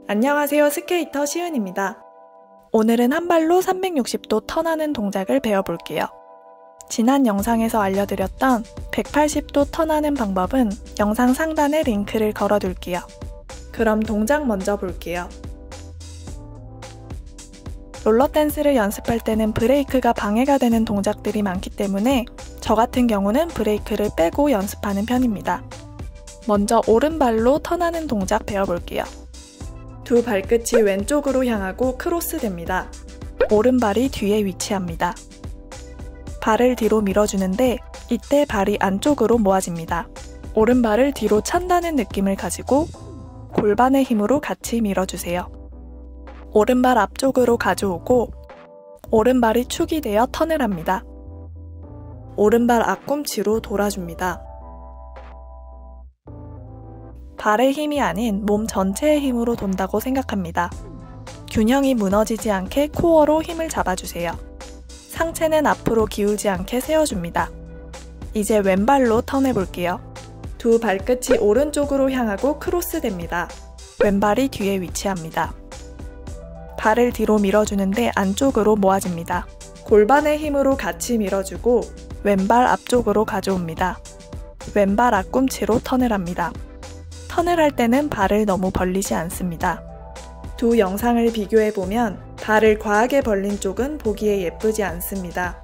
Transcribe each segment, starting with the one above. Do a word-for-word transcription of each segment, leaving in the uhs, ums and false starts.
안녕하세요, 스케이터 시은입니다. 오늘은 한 발로 삼백육십 도 턴하는 동작을 배워볼게요. 지난 영상에서 알려드렸던 백팔십 도 턴하는 방법은 영상 상단에 링크를 걸어둘게요. 그럼 동작 먼저 볼게요. 롤러댄스를 연습할 때는 브레이크가 방해가 되는 동작들이 많기 때문에 저 같은 경우는 브레이크를 빼고 연습하는 편입니다. 먼저 오른발로 턴하는 동작 배워볼게요. 두 발끝이 왼쪽으로 향하고 크로스됩니다. 오른발이 뒤에 위치합니다. 발을 뒤로 밀어주는데 이때 발이 안쪽으로 모아집니다. 오른발을 뒤로 찬다는 느낌을 가지고 골반의 힘으로 같이 밀어주세요. 오른발 앞쪽으로 가져오고 오른발이 축이 되어 턴을 합니다. 오른발 앞꿈치로 돌아줍니다. 발의 힘이 아닌 몸 전체의 힘으로 돈다고 생각합니다. 균형이 무너지지 않게 코어로 힘을 잡아주세요. 상체는 앞으로 기울지 않게 세워줍니다. 이제 왼발로 턴해볼게요. 두 발끝이 오른쪽으로 향하고 크로스됩니다. 왼발이 뒤에 위치합니다. 발을 뒤로 밀어주는데 안쪽으로 모아집니다. 골반의 힘으로 같이 밀어주고 왼발 앞쪽으로 가져옵니다. 왼발 앞꿈치로 턴을 합니다. 턴을 할 때는 발을 너무 벌리지 않습니다. 두 영상을 비교해보면 발을 과하게 벌린 쪽은 보기에 예쁘지 않습니다.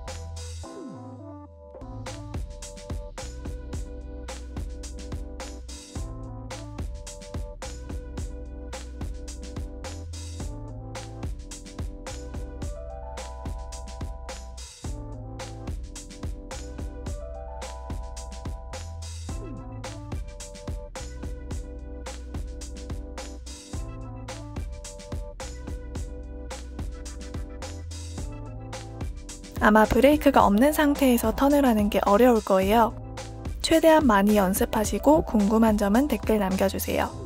아마 브레이크가 없는 상태에서 턴을 하는 게 어려울 거예요. 최대한 많이 연습하시고 궁금한 점은 댓글 남겨주세요.